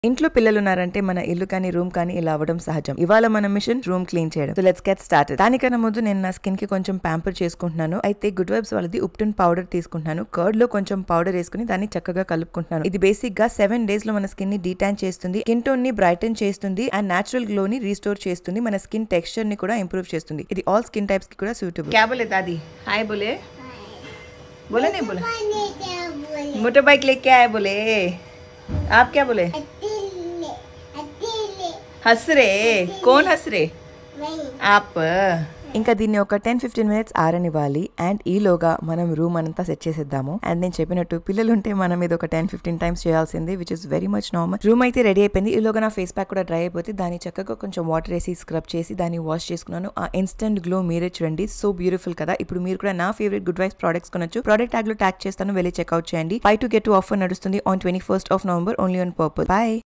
ఇంట్లో పిల్లలు ఉన్నారంటే మన ఇల్లు కానీ రూమ్ కానీ ఇలా అవ్వడం సహజం. ఇవాళ మన మిషన్ రూమ్ క్లీన్ చేయడం. So let's get started. దానికన్నా ముందు నేను నా స్కిన్ కి కొంచెం ప్యాంపర్ చేసుకుంటున్నాను. అయితే గుడ్ వైబ్స్ వాళ్ళది ఉప్టన్ పౌడర్ తీసుకుంటున్నాను. కర్డ్ లో కొంచెం పౌడర్ వేసుకుని దాన్ని చక్కగా కలుపుకుంటున్నాను. ఇది బేసిక్ గా 7 days లో మన స్కిన్ ని డీటాన్ చేస్తుంది, స్కిన్ టోన్ ని బ్రైటన్ చేస్తుంది అండ్ నేచురల్ గ్లో ని రీస్టోర్ చేస్తుంది, మన స్కిన్ టెక్స్చర్ ని కూడా ఇంప్రూవ్ చేస్తుంది. ఇది ఆల్ స్కిన్ టైప్స్ కి కూడా సూటబుల్. क्या बोले दादी? हाय बोले? बोले नहीं बोले? मोटर बाइक लेके आए बोले. आप क्या बोले? हंस रहे. कौन हंस रहे? आप. ఇంకా దీన్ని ఒక 10-15 minutes ఆరనివ్వాలి. అండ్ ఈలోగా మనం రూమ్ అంతా సెట్ చేసేద్దాము. అండ్ నేను చెప్పినట్టు పిల్లలు ఉంటే మనం ఇది ఒక 10-15 times చేయాల్సింది, which is very much normal. Room అయితే రెడీ అయిపోయింది. ఈలోగా నా ఫేస్ ప్యాక్ కూడా డ్రై అయిపోతే దాన్ని చక్కగా కొంచెం వాటర్ వేసి స్క్రబ్ చేసి దాన్ని వాష్ చేసుకున్నాను. ఆ ఇన్స్టెంట్ గ్లో మీరే చూడండి, సో బ్యూటిఫుల్ కదా. ఇప్పుడు మీరు కూడా నా ఫేవరెట్ గుడ్ వైబ్స్ ప్రొడక్ట్స్ కొనొచ్చు. ప్రోడక్ట్ ట్యాగ్ లో ట్యాగ్ చేస్తాను, వెళ్ళి చెక్అవుట్ చేయండి. 5 to get 2 ఆఫర్ నడుస్తుంది on 21st of November only on purple. By.